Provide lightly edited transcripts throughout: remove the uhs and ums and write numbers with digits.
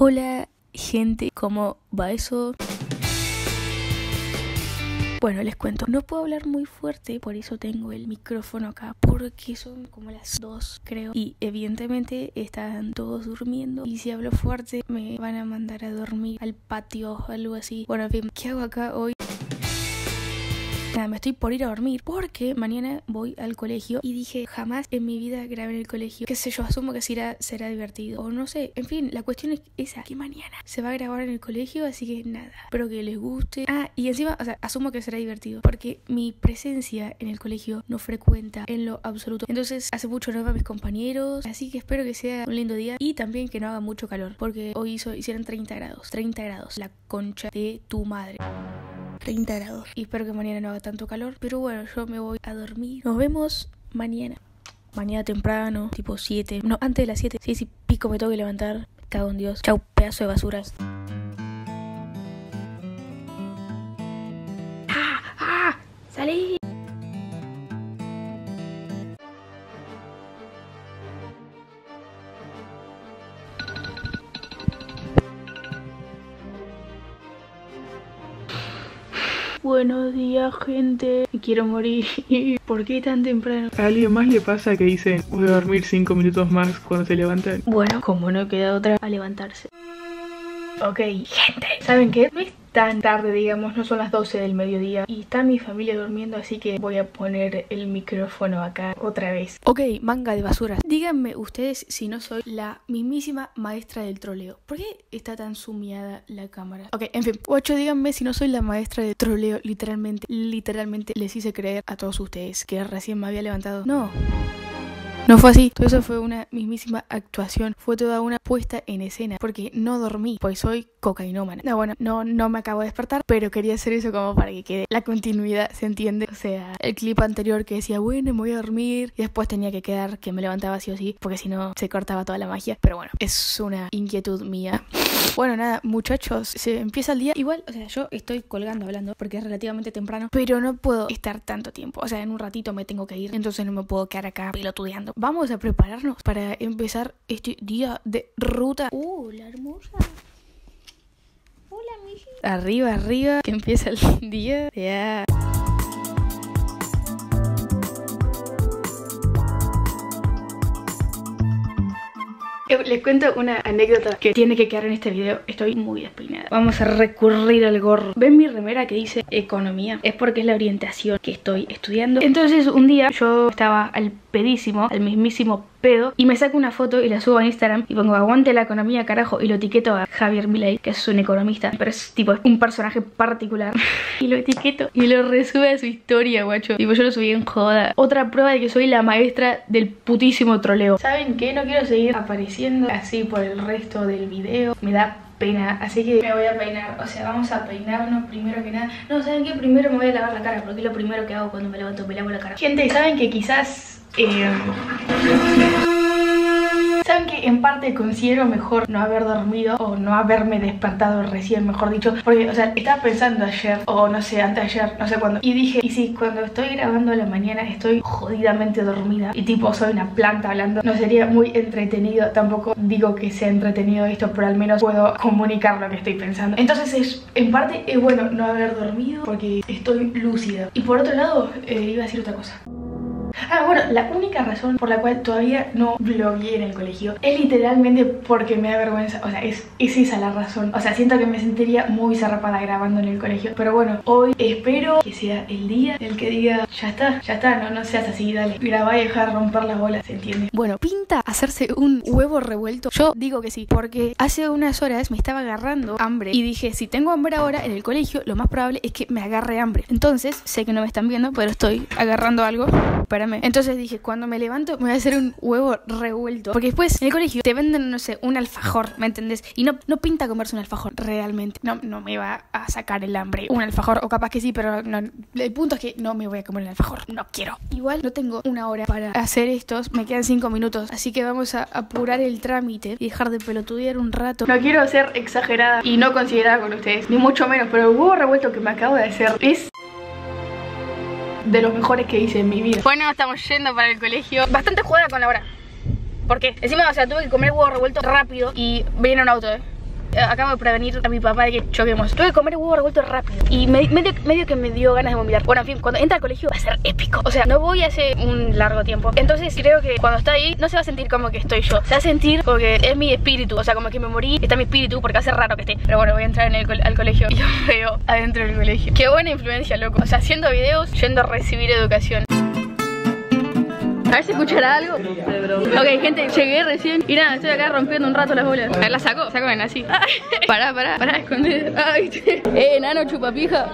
Hola gente, ¿cómo va eso? Bueno, les cuento, no puedo hablar muy fuerte, por eso tengo el micrófono acá, porque son como las 2, creo, y evidentemente están todos durmiendo, y si hablo fuerte me van a mandar a dormir al patio o algo así. Bueno, en fin, ¿qué hago acá hoy? Nada, me estoy por ir a dormir porque mañana voy al colegio y dije, jamás en mi vida grabé en el colegio. Qué sé yo, asumo que será divertido. O no sé, en fin, la cuestión es esa, que mañana se va a grabar en el colegio, así que nada, espero que les guste. Ah, y encima, o sea, asumo que será divertido porque mi presencia en el colegio no frecuenta en lo absoluto. Entonces, hace mucho no veo a mis compañeros, así que espero que sea un lindo día y también que no haga mucho calor, porque hoy hicieron 30 grados. 30 grados, la concha de tu madre. 30 grados. Y espero que mañana no haga tanto calor. Pero bueno, yo me voy a dormir. Nos vemos mañana. Mañana temprano, tipo 7. No, antes de las 7. Sí, pico me tengo que levantar. Cago en Dios. Chau, pedazo de basuras. ¡Ah! ¡Salí! Buenos días, gente. Me quiero morir. ¿Por qué tan temprano? ¿A alguien más le pasa que dicen voy a dormir 5 minutos más cuando se levantan? Bueno, como no queda otra, a levantarse. Ok, gente, ¿saben qué? No es tan tarde, digamos, no son las 12 del mediodía y está mi familia durmiendo, así que voy a poner el micrófono acá otra vez. Ok, manga de basuras. Díganme ustedes si no soy la mismísima maestra del troleo. ¿Por qué está tan sumiada la cámara? Ok, en fin, 8, díganme si no soy la maestra del troleo. Literalmente les hice creer a todos ustedes que recién me había levantado. No fue así, todo eso fue una mismísima actuación, fue toda una puesta en escena, porque no dormí, pues soy cocainómana. No, bueno, no me acabo de despertar, pero quería hacer eso como para que quede la continuidad, ¿se entiende? O sea, el clip anterior que decía, bueno, me voy a dormir, y después tenía que quedar que me levantaba sí o sí, porque si no se cortaba toda la magia, pero bueno, es una inquietud mía. Bueno, nada, muchachos, se empieza el día. Igual, o sea, yo estoy colgando hablando porque es relativamente temprano, pero no puedo estar tanto tiempo. O sea, en un ratito me tengo que ir, entonces no me puedo quedar acá pelotudeando. Vamos a prepararnos para empezar este día de ruta. La hermosa. Hola, Michi. Arriba, que empieza el día. Ya. Les cuento una anécdota que tiene que quedar en este video. Estoy muy despeinada. Vamos a recurrir al gorro. ¿Ven mi remera que dice economía? Es porque es la orientación que estoy estudiando. Entonces un día yo estaba al pedísimo, al mismísimo pedo, y me saco una foto y la subo a Instagram y pongo aguante la economía, carajo, y lo etiqueto a Javier Milei, que es un economista, pero es tipo un personaje particular, y lo etiqueto y lo resube a su historia, guacho. Tipo, yo lo subí en joda. Otra prueba de que soy la maestra del putísimo troleo. ¿Saben qué? No quiero seguir apareciendo así por el resto del video, me da pena, así que me voy a peinar. O sea, vamos a peinarnos primero que nada. No, ¿saben qué? Primero me voy a lavar la cara, porque es lo primero que hago cuando me levanto, me lavo la cara. Gente, ¿saben que quizás ¿saben que en parte considero mejor no haber dormido o no haberme despertado recién, mejor dicho? Porque, o sea, estaba pensando ayer, o no sé, anteayer, no sé cuándo, y dije, y si cuando estoy grabando a la mañana estoy jodidamente dormida y tipo soy una planta hablando, no sería muy entretenido. Tampoco digo que sea entretenido esto, pero al menos puedo comunicar lo que estoy pensando. Entonces en parte es bueno no haber dormido porque estoy lúcida. Y por otro lado, iba a decir otra cosa. Ah, bueno, la única razón por la cual todavía no vlogué en el colegio es literalmente porque me da vergüenza. O sea, es esa la razón. O sea, siento que me sentiría muy zarrapada grabando en el colegio. Pero bueno, hoy espero que sea el día el que diga, ya está, no seas así, dale. Grabá y dejar romper la bola, ¿se entiende? Bueno, pinta hacerse un huevo revuelto. Yo digo que sí, porque hace unas horas me estaba agarrando hambre y dije, si tengo hambre ahora en el colegio, lo más probable es que me agarre hambre. Entonces, sé que no me están viendo, pero estoy agarrando algo. Espérame. Entonces dije, cuando me levanto me voy a hacer un huevo revuelto, porque después en el colegio te venden, no sé, un alfajor, ¿me entendés? Y no pinta comerse un alfajor, realmente. No me va a sacar el hambre un alfajor, o capaz que sí, pero no. El punto es que no me voy a comer el alfajor, no quiero. Igual no tengo una hora para hacer estos, me quedan 5 minutos, así que vamos a apurar el trámite y dejar de pelotudear un rato. No quiero ser exagerada y no considerada con ustedes, ni mucho menos, pero el huevo revuelto que me acabo de hacer es de los mejores que hice en mi vida. Bueno, estamos yendo para el colegio. Bastante jugada con la hora. ¿Por qué? Encima, o sea, tuve que comer huevo revuelto rápido y viene un auto, Acabo de prevenir a mi papá de que choquemos. Tuve que comer huevo revuelto rápido y medio que me dio ganas de vomitar. Bueno, en fin, cuando entra al colegio va a ser épico. O sea, no voy hace un largo tiempo. Entonces creo que cuando está ahí no se va a sentir como que estoy yo. Se va a sentir como que es mi espíritu. O sea, como que me morí, está mi espíritu, porque hace raro que esté. Pero bueno, voy a entrar al colegio y lo veo adentro del colegio. Qué buena influencia, loco. O sea, haciendo videos, yendo a recibir educación. A ver si escuchará algo. Ok, gente, llegué recién y nada, estoy acá rompiendo un rato las bolas. A ver, la saco, ven así. Pará, esconder. Ay, enano chupapija.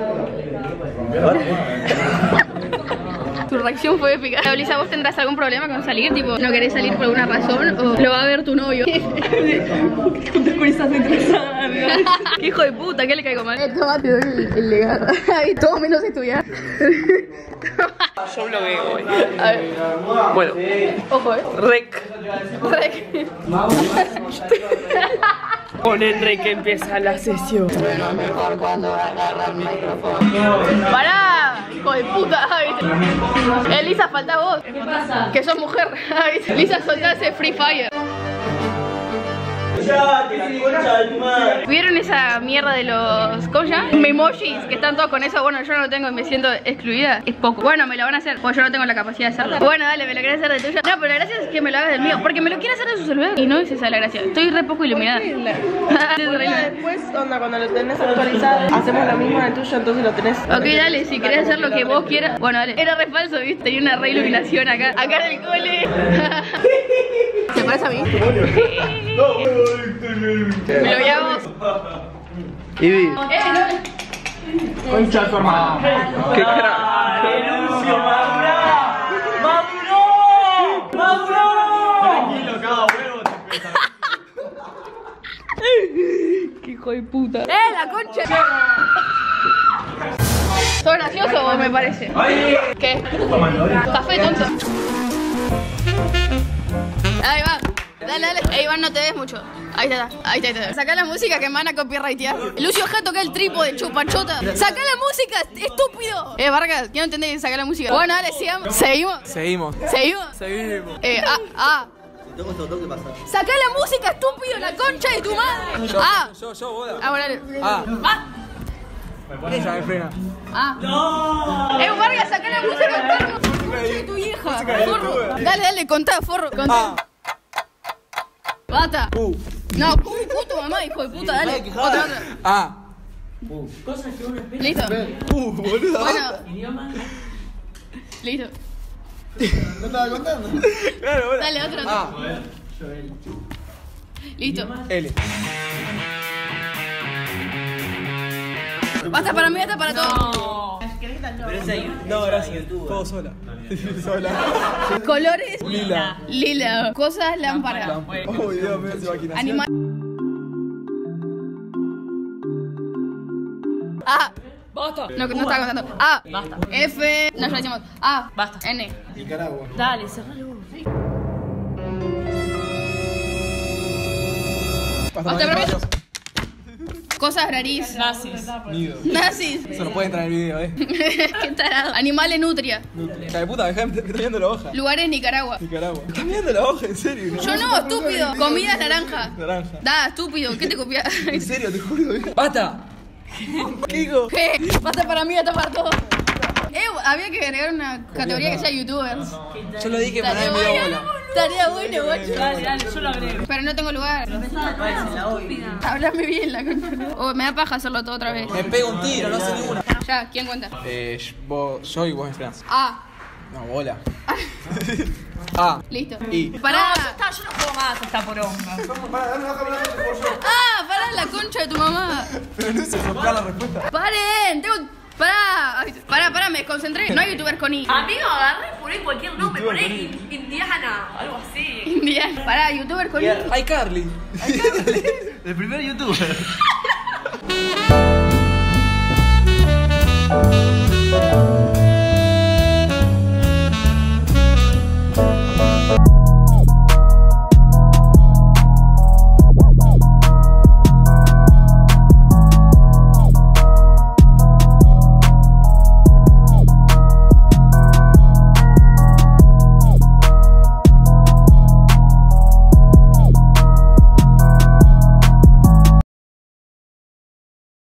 Tu reacción fue épica. Lisa, ¿vos tendrás algún problema con salir? Tipo, ¿no querés salir por alguna razón? ¿O lo va a ver tu novio? Con esas interesadas. ¿Qué hijo de puta? ¿Qué le caigo mal? Toma, te doy el legado. Todo menos estudiar. Yo blogueo hoy. A ver. Bueno. Ojo, Rec. Rec. Con el rec empieza la sesión. ¡Pará! ¡Hijo de puta! Lisa, falta vos. ¿Qué pasa? Que sos mujer. Lisa, soltá ese Free Fire. ¿Vieron esa mierda de los ¿cómo se llama? Memojis, que están todos con eso? Bueno, yo no lo tengo y me siento excluida. Es poco. Bueno, me lo van a hacer, porque yo no tengo la capacidad de hacerlo. Bueno, dale, me lo querés hacer de tuya. No, pero la gracia es que me lo hagas del mío, porque me lo quiere hacer de su celular. Y no es esa la gracia. Estoy re poco iluminada. Después, onda, cuando lo tenés actualizado, hacemos lo mismo en el tuyo, entonces lo tenés. Ok, dale, si querés hacer lo que vos quieras. Bueno, dale. Era re falso, viste, tenía una re iluminación acá en el cole. ¿Te parece a mí? Me lo voy a vos. Ivy. No. Concha tu hermano. ¡Qué crack! ¡Renuncio, maduró! Tranquilo, cada huevo te pesa. ¡Qué hijo de puta! La concha! ¿Sos gracioso vos, me parece? ¿Qué? Café, tonto. Ahí va. Dale. Iván, no te des mucho. Ahí está. Sacá la música que me van a copyrightear. Lucio J toca el trípode, chupachota. Sacá la música, estúpido. Vargas, ¿qué no entendés? Sacá la música. Bueno, dale, sigamos. ¿Seguimos? Sacá la música, estúpido, la concha de tu madre. Yo, boda. Bueno, dale. Ella me frena. Vargas, sacá la música, enfermo. Concha de tu vieja. Forro. Dale, contá, forro. Contá. Bata. No, puto mamá, hijo de puta, dale. Otra. Listo. Boludo. Bueno. Listo. No estaba contando. Claro, Dale, otra. Listo. L. Basta para mí, basta para todos. No, gracias. Todo sola. Colores. Lila. Cosas lámpara. Oh, Dios mío, su maquinación. Animal. ¡Basta! No estaba contando. Basta. F. No, ya decimos. Basta. N. Nicaragua. Dale, cerralo. Basta para mí. Cosas rarísimas. Nazis. Nido. Nazis. Eso no puede entrar en el video, Qué tarado. Animales nutria. Hija de puta, me está viendo la hoja. Lugares Nicaragua. Nicaragua. Me está viendo la hoja, en serio. Yo no, estúpido. Comidas naranja. Naranja. Da, estúpido. ¿Qué te copias? En serio, te juro. ¡Basta! ¿Qué digo? ¿Qué? Basta para mí, basta para todo. Había que agregar una categoría que sea youtubers. Yo lo dije, pero nadie me dio bola. Estaría bueno, guacho. Dale, yo lo agrego. Pero no tengo lugar. Háblame bien, la concha. Me da paja hacerlo todo otra vez. Me pego un tiro, no sé ninguna. Ya, ¿quién cuenta? Yo y vos me frenás. No, bola. Listo. I. Pará. Yo no juego más esta poronga. Pará la concha de tu mamá. Pero no se soplar la respuesta. Paren, Pará, me desconcentré. No hay youtubers con I. Amigo, agarré por ahí cualquier nombre, por ahí Indiana, algo así. Indiana. Pará, youtuber con I. Ay, Carly. El primer youtuber.